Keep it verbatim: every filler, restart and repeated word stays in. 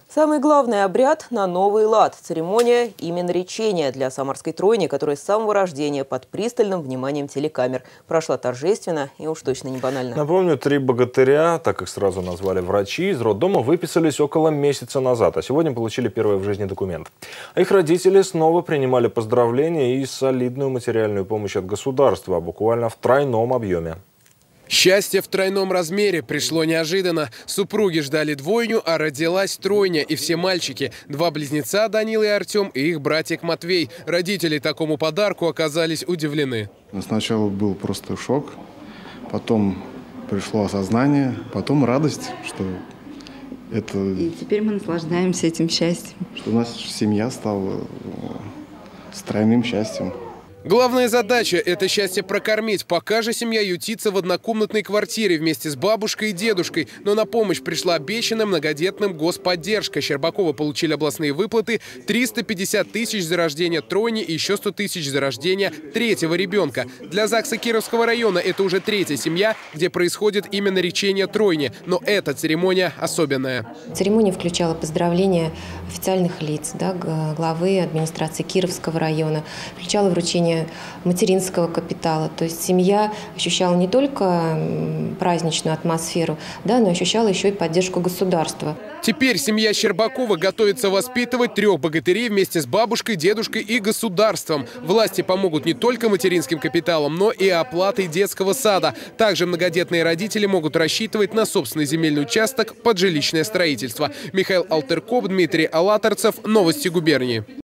Самый главный обряд на новый лад – церемония именоречения для самарской тройни, которая с самого рождения под пристальным вниманием телекамер. Прошла торжественно и уж точно не банально. Напомню, три богатыря, так их сразу назвали врачи, из роддома выписались около месяца назад, а сегодня получили первый в жизни документ. А их родители снова принимали поздравления и солидную материальную помощь от государства, буквально в тройном объеме. Счастье в тройном размере пришло неожиданно. Супруги ждали двойню, а родилась тройня. И все мальчики. Два близнеца, Данила и Артем, и их братик Матвей. Родители такому подарку оказались удивлены. Сначала был просто шок, потом пришло осознание, потом радость, что это... И теперь мы наслаждаемся этим счастьем. Что у нас семья стала с тройным счастьем. Главная задача – это счастье прокормить. Пока же семья ютится в однокомнатной квартире вместе с бабушкой и дедушкой. Но на помощь пришла обещанная многодетным господдержка. Щербаковы получили областные выплаты – триста пятьдесят тысяч за рождение тройни и еще сто тысяч за рождение третьего ребенка. Для ЗАГСа Кировского района это уже третья семья, где происходит именно речение тройни. Но эта церемония особенная. Церемония включала поздравления официальных лиц, да, главы администрации Кировского района, включала вручение материнского капитала. То есть семья ощущала не только праздничную атмосферу, да, но ощущала еще и поддержку государства. Теперь семья Щербакова готовится воспитывать трех богатырей вместе с бабушкой, дедушкой и государством. Власти помогут не только материнским капиталом, но и оплатой детского сада. Также многодетные родители могут рассчитывать на собственный земельный участок под жилищное строительство. Михаил Алтеркоп, Дмитрий Алаторцев. Новости губернии.